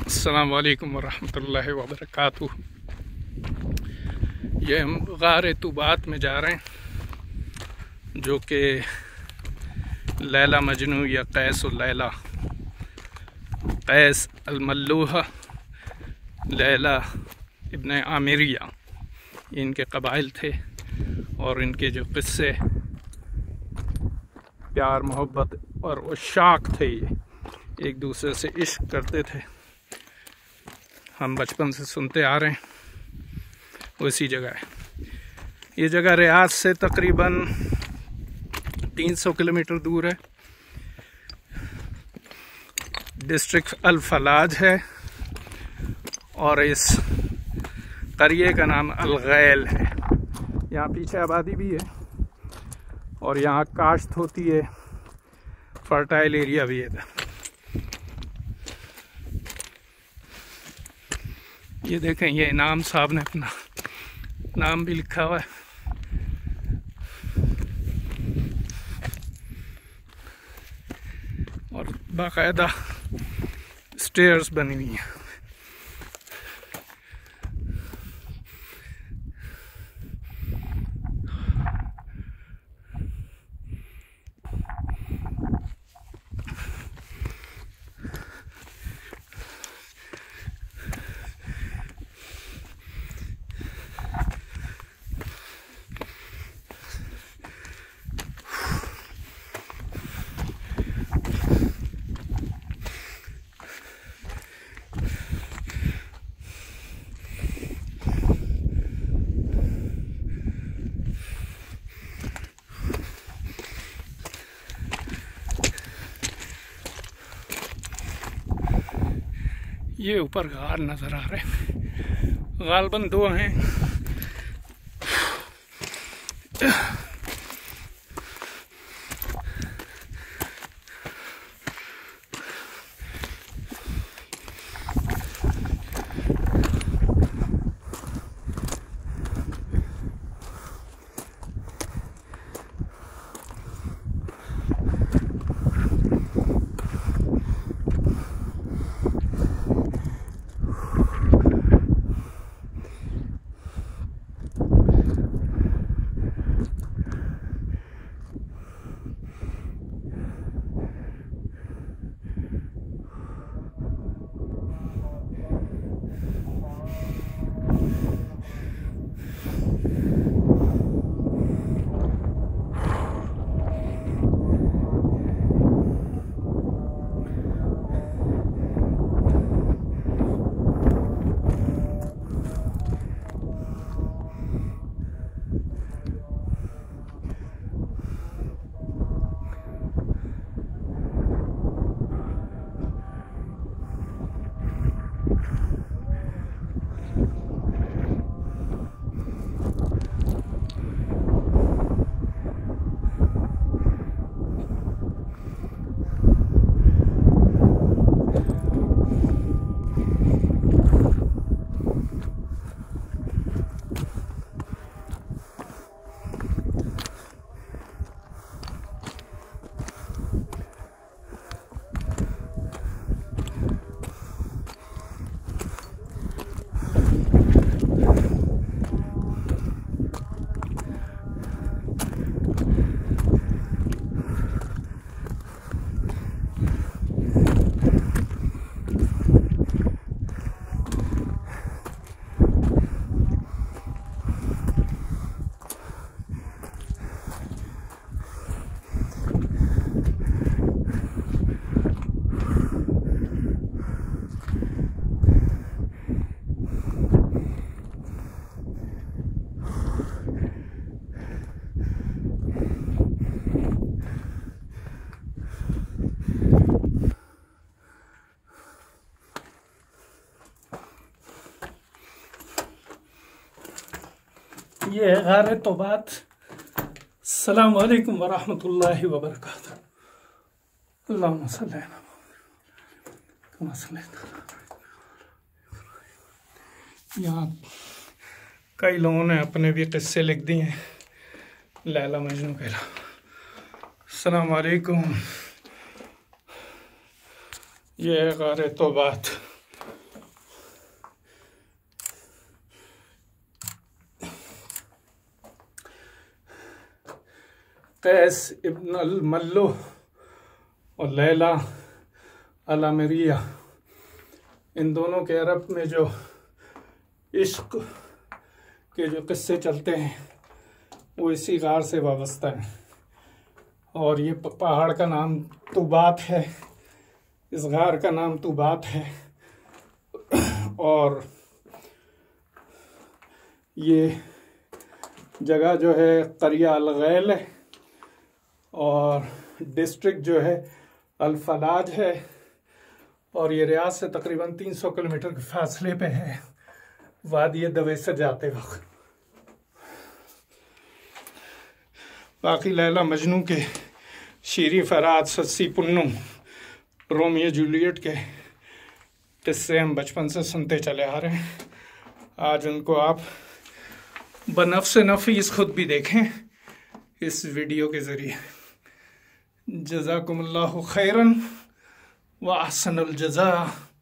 अस्सलाम वालेकुम वरहमतुल्लाहि वबरकातुह। ये हम गार तुबात में जा रहे हैं, जो कि लैला मजनू या कैस और लैला, कैस अलमल्लूहा लैला इब्न आमिरिया, इनके कबाइल थे और इनके जो किस्से प्यार मोहब्बत और उशाक थे, ये एक दूसरे से इश्क करते थे। हम बचपन से सुनते आ रहे हैं। उसी जगह है ये जगह। रियाद से तकरीबन 300 किलोमीटर दूर है। डिस्ट्रिक्ट अल फलाज है और इस करिए का नाम अल गैल है। यहाँ पीछे आबादी भी है और यहाँ काश्त होती है, फर्टाइल एरिया भी है। ये देखें, ये इनाम साहब ने अपना नाम भी लिखा हुआ है। और बाकायदा स्टेयर्स बनी हुई हैं। ये ऊपर गार नजर आ रहे हैं, गालबन दो हैं। ये है गार तौबात। अस्सलाम वालेकुम वरहमतुल्लाहि वबरकातुह। अल्लाहुम्मा सल्ली अला मुहम्मद। यहाँ कई लोगों ने अपने भी किस्से लिख दिए हैं लैला मजनू के। अस्सलाम वालेकुम। ये है गार तौबात। कैस इब्न अल मल्लो और लैला अल अमरिया, इन दोनों के अरब में जो इश्क के जो किस्से चलते हैं वो इसी गार से वाबस्ता हैं। और ये पहाड़ का नाम तुबात है, इस गार का नाम तुबात है। और ये जगह जो है करिया अल-गैल है और डिस्ट्रिक्ट जो है अल-फलाज है। और ये रियाद से तकरीबन 300 किलोमीटर के फासले पे है वादी दवेसर जाते वक्त। बाकी लैला मजनू के शीरी फराद, सस्सी पुन्नू, रोमियो जूलियट के किस्से हम बचपन से सुनते चले आ रहे हैं। आज उनको आप बनफ्स नफीस खुद भी देखें इस वीडियो के ज़रिए। जज़ाकुमुल्लाहु खैरन व अहसनुल जज़ा।